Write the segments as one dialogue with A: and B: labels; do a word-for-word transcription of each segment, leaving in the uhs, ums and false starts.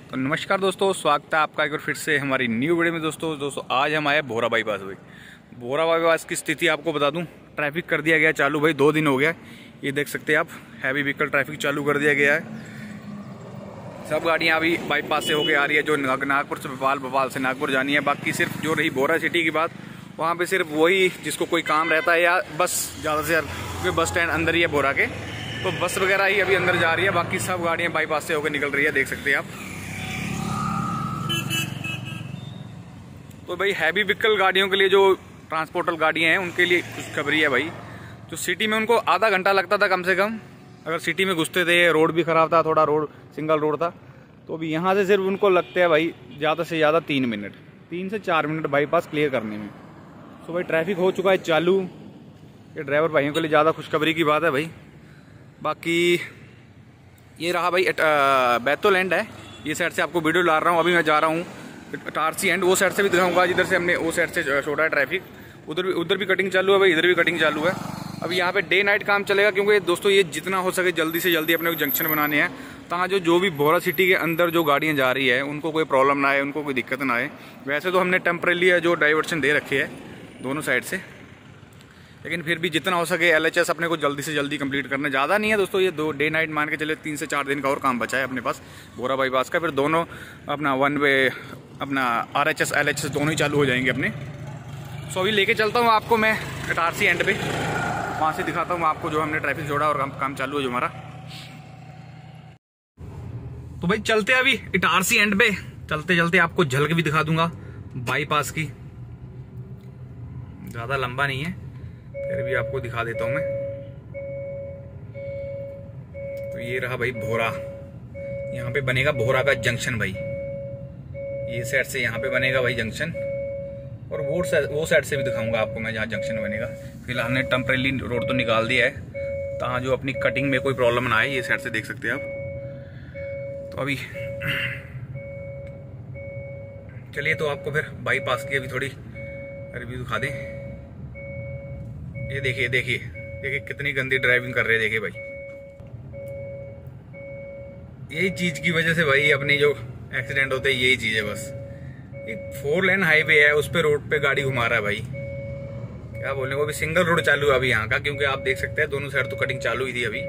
A: तो नमस्कार दोस्तों, स्वागत है आपका एक बार फिर से हमारी न्यू वीडियो में। दोस्तों दोस्तों आज हम आए भोरा बाईपास। भाई भोरा बाईपास की स्थिति आपको बता दूं, ट्रैफिक कर दिया गया चालू। भाई दो दिन हो गया, ये देख सकते हैं आप, हैवी व्हीकल ट्रैफिक चालू कर दिया गया है। सब गाड़ियां अभी बाईपास से होके आ रही है, जो नागपुर से भोपाल, भोपाल से नागपुर जानी है। बाकी सिर्फ जो रही भोरा सिटी की बात, वहाँ पे सिर्फ वही जिसको कोई काम रहता है या बस ज़्यादा से ज़्यादा, क्योंकि बस स्टैंड अंदर ही है भोरा के, तो बस वगैरह ही अभी अंदर जा रही है। बाकी सब गाड़ियाँ बाईपास से होकर निकल रही है, देख सकते हैं आप। तो भाई हैवी व्हीकल गाड़ियों के लिए, जो ट्रांसपोर्टल गाड़ियाँ हैं, उनके लिए खुशखबरी है भाई। जो सिटी में उनको आधा घंटा लगता था कम से कम, अगर सिटी में घुसते थे, रोड भी ख़राब था, थोड़ा रोड सिंगल रोड था, तो अभी यहाँ से सिर्फ उनको लगते हैं भाई ज़्यादा से ज़्यादा तीन मिनट तीन से चार मिनट बाईपास क्लियर करने में। तो भाई ट्रैफिक हो चुका है चालू। ये ड्राइवर भाइयों के लिए ज़्यादा खुशखबरी की बात है भाई। बाकी ये रहा भाई बैतूल एंड है, ये साइड से आपको वीडियो ला रहा हूँ। अभी मैं जा रहा हूँ टारसी एंड, वो साइड से भी दिखाऊंगा, जिधर से हमने वो साइड से छोड़ा है ट्रैफिक, उधर भी उधर भी कटिंग चालू है भाई, इधर भी कटिंग चालू है। अभी यहाँ पे डे नाइट काम चलेगा, क्योंकि दोस्तों ये जितना हो सके जल्दी से जल्दी अपने को जंक्शन बनाने हैं, ताकि जो जो भी भोरा सिटी के अंदर जो गाड़ियाँ जा रही है उनको कोई प्रॉब्लम ना आए, उनको कोई दिक्कत ना आए। वैसे तो हमने टेम्परेली जो डाइवर्शन दे रखे है दोनों साइड से, लेकिन फिर भी जितना हो सके एल एच एस अपने को जल्दी से जल्दी कंप्लीट करना। ज़्यादा नहीं है दोस्तों, ये दो डे नाइट मान के चले, तीन से चार दिन का और काम बचा है अपने पास भोरा बाईपास का। फिर दोनों अपना वन वे, अपना R H S L H S दोनों ही चालू हो जाएंगे अपने। सो अभी लेके चलता हूँ आपको मैं टारसी एंड पे, वहाँ से दिखाता हूँ आपको जो हमने ट्रैफिक जोड़ा और काम, काम चालू है जो हमारा। तो भाई चलते हैं अभी इटारसी एंड पे, चलते चलते आपको झलक भी दिखा दूंगा बाईपास की। ज्यादा लंबा नहीं है, फिर भी आपको दिखा देता हूं मैं। तो ये रहा भाई भोरा, यहाँ पे बनेगा भोरा का जंक्शन भाई। ये साइड से यहाँ पे बनेगा भाई जंक्शन, और वो साइड वो साइड से भी दिखाऊंगा आपको मैं जहाँ जंक्शन बनेगा। फिलहाल हमने टेम्परेरी रोड तो निकाल दिया है, ताकि जो अपनी कटिंग में कोई प्रॉब्लम ना आए। ये साइड से देख सकते हैं आप। तो अभी चलिए, तो आपको फिर बाईपास की अभी थोड़ी रिव्यू दिखा दें। ये देखिए देखिए देखिए कितनी गंदी ड्राइविंग कर रहे हैं, देखिए भाई। यही चीज की वजह से भाई अपनी जो एक्सीडेंट होते हैं, यही चीज है बस। एक फोर लेन हाईवे है, उस पे रोड पे गाड़ी घुमा रहा है भाई, क्या बोलने, वो भी सिंगल रोड चालू है अभी यहाँ का, क्योंकि आप देख सकते हैं दोनों साइड तो कटिंग चालू ही थी। अभी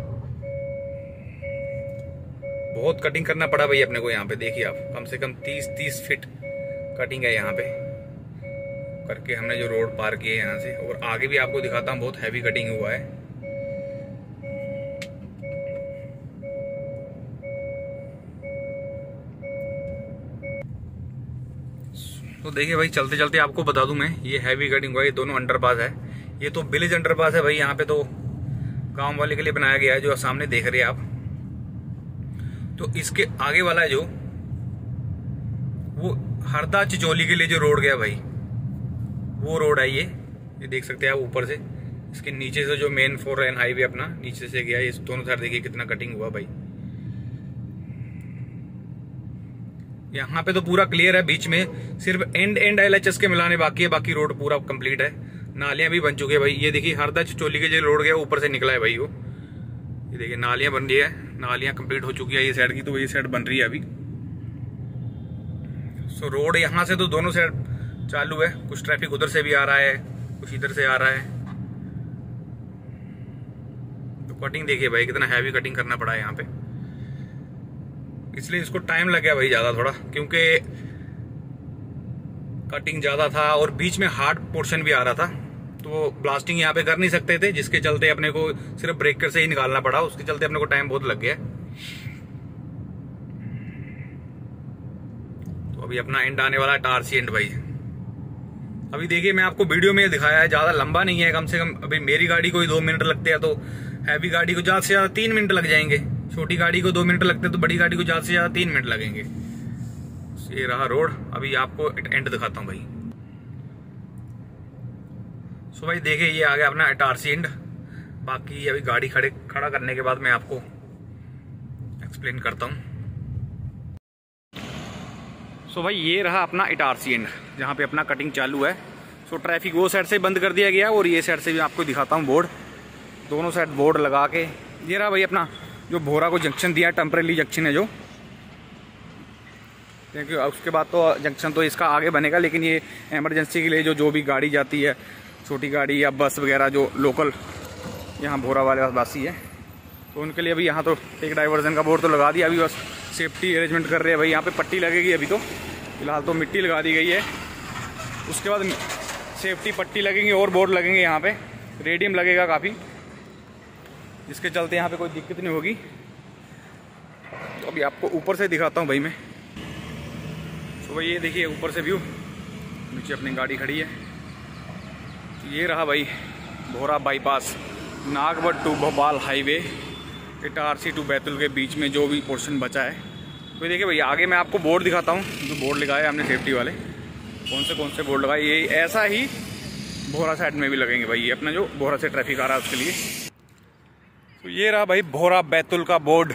A: बहुत कटिंग करना पड़ा भाई अपने को यहाँ पे, देखिए आप, कम से कम तीस तीस फीट कटिंग है यहाँ पे करके हमने जो रोड पार किए यहाँ से। और आगे भी आपको दिखाता हूँ, बहुत हैवी कटिंग हुआ है। तो देखिए भाई, चलते चलते आपको बता दूं मैं, ये हैवी कटिंग हुआ है, ये दोनों अंडरपास है। ये तो विलेज अंडरपास है भाई, यहाँ पे तो गांव वाले के लिए बनाया गया है, जो सामने देख रहे हैं आप। तो इसके आगे वाला है जो, वो हरदा चिचोली के लिए जो रोड गया भाई, वो रोड है ये ये देख सकते हैं आप ऊपर से। इसके नीचे से जो मेन फोर लेन हाईवे अपना नीचे से गया, ये दोनों साइड देखिए कितना कटिंग हुआ भाई। यहाँ पे तो पूरा क्लियर है, बीच में सिर्फ and and L H S के मिलाने बाकी है, बाकी रोड पूरा कंप्लीट है। नालियां भी बन चुकी है भाई, ये देखिए हरदा चिचोली के जो रोड गया ऊपर से निकला है भाई वो। ये देखिए नालियां बन रही है, नालियां कंप्लीट हो चुकी है ये साइड की, तो ये साइड बन रही है अभी। सो रोड यहाँ से तो दोनों साइड चालू है, कुछ ट्रैफिक उधर से भी आ रहा है, कुछ इधर से आ रहा है। तो कटिंग देखिए भाई, कितना हैवी कटिंग करना पड़ा है यहाँ पे, इसलिए इसको टाइम लग गया भाई ज्यादा थोड़ा, क्योंकि कटिंग ज्यादा था और बीच में हार्ड पोर्शन भी आ रहा था, तो ब्लास्टिंग यहाँ पे कर नहीं सकते थे, जिसके चलते अपने को सिर्फ ब्रेकर से ही निकालना पड़ा, उसके चलते अपने को टाइम बहुत लग गया। तो अभी अपना एंड आने वाला है टारसी एंड भाई। अभी देखिए, मैं आपको वीडियो में दिखाया है, ज्यादा लंबा नहीं है, कम से कम अभी मेरी गाड़ी को ही दो मिनट लगते हैं, तो हैवी गाड़ी को ज्यादा से ज्यादा तीन मिनट लग जाएंगे। छोटी गाड़ी को दो मिनट लगते हैं, तो बड़ी गाड़ी को ज्यादा से ज्यादा तीन मिनट लगेंगे। ये रहा रोड, अभी आपको एंड दिखाता हूँ भाई। सो भाई देखिए, ये आ गया अपना टारसी एंड। बाकी अभी गाड़ी खड़े खड़ा करने के बाद मैं आपको एक्सप्लेन करता हूँ। सो भाई ये रहा अपना इटारसी एंड, जहाँ पे अपना कटिंग चालू है। सो ट्रैफिक वो साइड से बंद कर दिया गया, और ये साइड से भी आपको दिखाता हूँ बोर्ड, दोनों साइड बोर्ड लगा के। ये रहा भाई अपना जो भोरा को जंक्शन दिया, टेम्परेरी जंक्शन है जो, क्योंकि उसके बाद तो जंक्शन तो इसका आगे बनेगा, लेकिन ये इमरजेंसी के लिए जो जो भी गाड़ी जाती है, छोटी गाड़ी या बस वगैरह जो लोकल यहाँ भोरा वाले वासी है, तो उनके लिए अभी यहाँ तो एक डाइवर्जन का बोर्ड तो लगा दिया। अभी बस सेफ्टी अरेंजमेंट कर रहे हैं भाई। यहाँ पे पट्टी लगेगी, अभी तो फिलहाल तो मिट्टी लगा दी गई है, उसके बाद सेफ्टी पट्टी लगेंगे और बोर्ड लगेंगे। यहाँ पे रेडियम लगेगा काफ़ी, जिसके चलते यहाँ पे कोई दिक्कत नहीं होगी। तो अभी आपको ऊपर से दिखाता हूँ भाई मैं। तो भाई ये देखिए ऊपर से व्यू, नीचे अपनी गाड़ी खड़ी है। तो ये रहा भाई Bhora bypass, Nagwad to Bhopal highway, Itarsi to Betul के बीच में जो भी पोर्शन बचा है। तो देखिए भाई आगे मैं आपको बोर्ड दिखाता हूँ, जो बोर्ड लगाए हमने सेफ्टी वाले, कौन से कौन से बोर्ड लगाए। ये ऐसा ही भोरा साइड में भी लगेंगे भाई, ये अपना जो भोरा से ट्रैफिक आ रहा है उसके लिए। तो ये रहा भाई भोरा बैतूल का बोर्ड,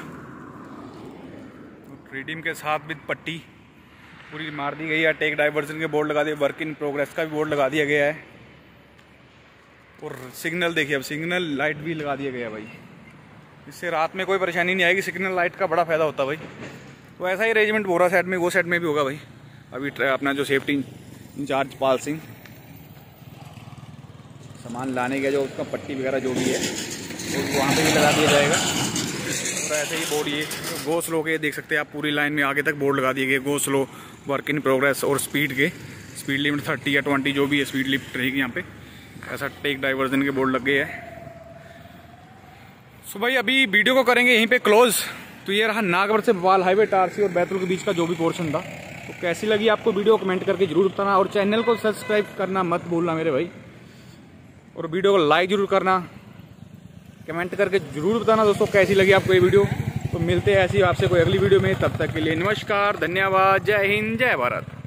A: रिडीम के साथ भी पट्टी पूरी मार दी गई है। टेक डाइवर्जन के बोर्ड लगा दिए, वर्क इन प्रोग्रेस का भी बोर्ड लगा दिया गया है। और सिग्नल देखिए, अब सिग्नल लाइट भी लगा दिया गया है भाई, इससे रात में कोई परेशानी नहीं आएगी। सिग्नल लाइट का बड़ा फायदा होता है भाई। तो ऐसा ही अरेंजमेंट भोरा साइड में, वो साइड में भी होगा भाई। अभी अपना जो सेफ्टी इंचार्ज पाल सिंह सामान लाने गया, जो उसका पट्टी वगैरह जो भी है वो वहाँ पे भी लगा दिया जाएगा। और ऐसे ही बोर्ड ये गो स्लो के देख सकते हैं आप, पूरी लाइन में आगे तक बोर्ड लगा दिए गए, go slow, work in progress और स्पीड के, स्पीड लिमिट थर्टी या ट्वेंटी जो भी है स्पीड लिमिट रहेगी यहाँ पे। ऐसा टेक डाइवर्जन के बोर्ड लग गए हैं। सो भाई अभी वीडियो को करेंगे यहीं पे क्लोज। तो ये रहा नागवर से भोपाल हाईवे, इटारसी और बैतूल के बीच का जो भी पोर्शन था। तो कैसी लगी आपको वीडियो, कमेंट करके जरूर बताना, और चैनल को सब्सक्राइब करना मत भूलना मेरे भाई, और वीडियो को लाइक जरूर करना, कमेंट करके जरूर बताना दोस्तों कैसी लगी आपको ये वीडियो। तो मिलते हैं ऐसी आपसे कोई अगली वीडियो में, तब तक के लिए नमस्कार, धन्यवाद, जय हिंद, जय भारत।